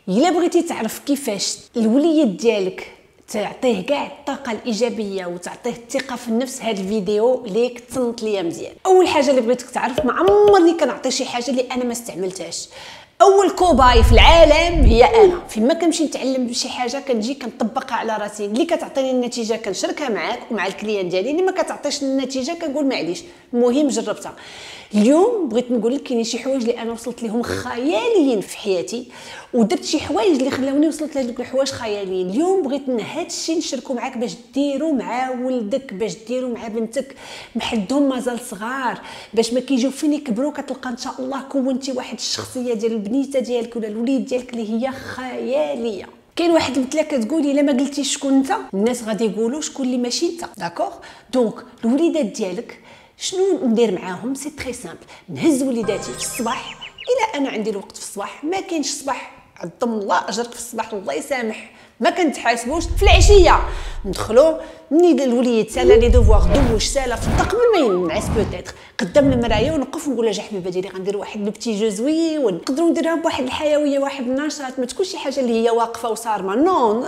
الا بغيتي تعرف كيفاش الوليد ديالك تعطيه كاع الطاقه الايجابيه وتعطيه الثقه في النفس، هذا الفيديو ليك تصنت ليا مزيان. اول حاجه اللي بغيتك تعرف، ما عمرني كنعطي شي حاجه اللي انا ما استعملتهاش. اول كوباي في العالم هي انا. فيما كنمشي نتعلم شي حاجه كنجي كنطبقها على راسي، اللي كتعطيني النتيجه كنشاركها معاك ومع الكليان ديالي، اللي ما كتعطيش النتيجه كنقول معليش، المهم جربتها. اليوم بغيت نقول لك كاينين شي حوايج اللي انا وصلت لهم خياليين في حياتي، ودرت شي حوايج اللي خلاوني وصلت لهاد الحوايج خياليين. اليوم بغيت هاد الشيء نشاركو معاك باش ديرو مع ولدك، باش ديرو مع بنتك محدهم مازال صغار، باش ما كيجيو فين يكبروا كتلقى ان شاء الله كونتي واحد الشخصيه ديال البنيته ديالك ولا الوليد ديالك اللي هي خياليه. كاين واحد المثله كتقولي الا ما قلتيش شكون انت الناس غادي يقولوا شكون اللي ماشي انت. داكوغ؟ دونك الوليدات ديالك شنو ندير معاهم؟ سي تري سامبل. نهز وليداتي في الصباح، الا انا عندي الوقت في الصباح، ما كاينش الصباح عظم الله اجرك في الصباح الله يسامح ما كنتحاسبوش. في العشيه ندخلوا مني الوليد سالا لي دوفوار دوش سالا في الطق قبل ما ينعس بوتيتر قدام المرايه، ونوقف ونقول لها حبيبه ديالي غندير واحد لو بتي جو زويون، نقدروا نديرها بواحد الحيويه واحد النشاط، ما تكونش شي حاجه اللي هي واقفه وصارمه، نو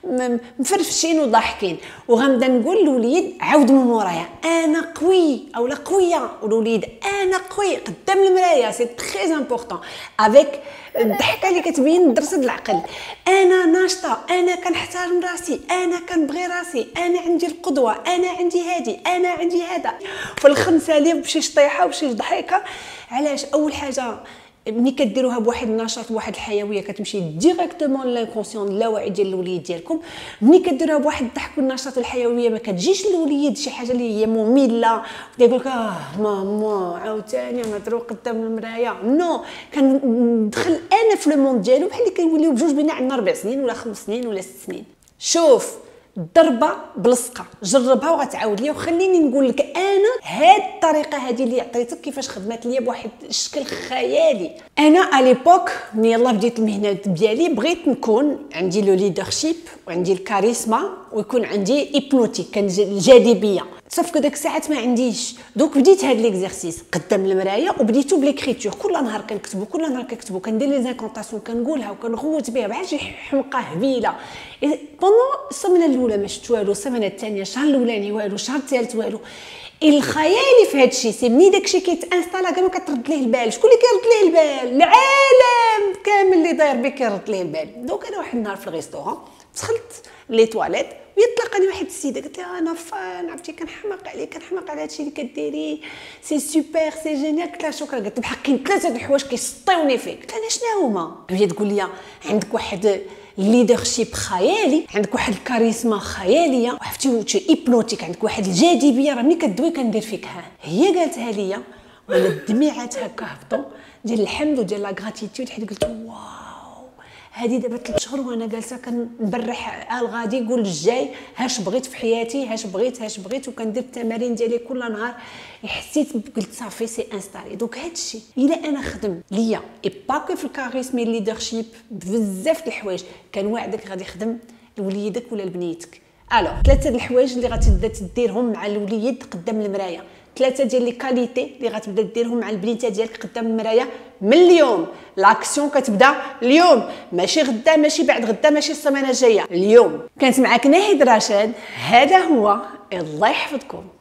مفرفشين وضاحكين. وغنبدا نقول للوليد عاود من مورايا انا قوي او لا قويه، والوليد انا قوي قدام المرايه. سي تري امبورطون افيك الضحكه اللي كتبين درس العقل. انا ناشطه، انا كنحترم راسي، انا كنبغي راسي، انا عندي القدوه، انا عندي هادي، انا عندي هذا. في الخمسه لي بشي شطيحه وشي ضحكه. علاش؟ اول حاجه ملي كديروها بواحد النشاط بواحد الحيويه كتمشي ديريكتومون للانكونسيون اللاواعي ديال الوليد ديالكم. ملي كديروها بواحد الضحك والنشاط الحيويه ما كتجيش للوليد شي حاجه اللي هي ممله ويقول لك ماما عاوتاني نهضروا قدام المرايه. نو، كندخل انا في لو موند ديالو بحال اللي كنوليو بجوج بينا عندنا 4 سنين ولا 5 سنين ولا 6 سنين. شوف ضربه بلصقه، جربها وغتعاود ليا وخليني نقول لك انا هاد الطريقه هذه اللي عطيتك كيفاش خدمات ليا بواحد الشكل خيالي. انا اليبوك ملي يلاه بديت المهنه ديالي بغيت نكون عندي لو ليدرشيب وعندي الكاريزما ويكون عندي ايبنوتيك، كان الجاذبيه. صافي داك الساعات ما عنديش، دوك بديت هاد ليكزارسيس قدام المرايه وبديتو بليكريتور. كل نهار كنكتبو، كل نهار كنكتبو، كندير لي زانكونطاسيون كنقولها وكنغوت بها بحال شي حمقى هبيله. بوندون السيمانه الاولى ما شفت والو، السيمانه الثانيه، الشهر الاولاني والو، الشهر الثالث والو. الخيالي في هذا الشيء سي ملي داكشي كيتانستالا كاع ما كترد ليه البال. شكون اللي كيرد ليه البال؟ العالم كامل اللي داير بك كيرد ليه البال. دوك انا واحد النهار في الريستورون دخلت لي تواليت ويطلقني واحد السيده قالت لي انا فان عرفتي كنحماق عليك، كنحماق على هادشي اللي كديري، سي سوبر سي جينيال. قلت لها شكرا. قالت لي بحال كاين 3 د الحوايج كيسطيوني فيك. قلت لها شنو هما؟ هي تقول لي عندك واحد ليدرشيب خيالي، عندك واحد الكاريزما خياليه، وعرفتي ايبنوتيك، عندك واحد الجاذبيه راه ملي كدوي كندير فيك. هي قالتها ليا وانا الدميعات هكا هبطوا ديال الحمد وديال لا غراتيتود، حيت قلت واو هادي دابا 3 شهور وانا جالسه كنبرح الغادي نقول الجاي هاش بغيت في حياتي، هاش بغيت وكندير التمارين ديالي كل نهار. حسيت قلت صافي سي انستالي. دوك هادشي الا انا خدم ليا اي باكو في الكاريزمي ليدرشيب بزاف د الحوايج كنوعدك غادي يخدم لوليدك ولا لبنيتك. الو 3 د الحوايج اللي غتبدا تديرهم مع الوليد قدام المرايه، 3 ديال لي كاليتي اللي غتبدا ديرهم مع البنيته ديالك قدام المرايه من اليوم. لاكسيون كتبدا اليوم، ماشي غدا، ماشي بعد غدا، ماشي السيمانه الجايه، اليوم. كانت معاك ناهد رشاد، هذا هو. الله يحفظكم.